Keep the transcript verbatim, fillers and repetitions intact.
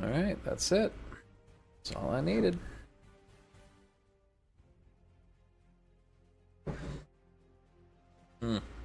Alright, that's it. That's all I needed. Hmm.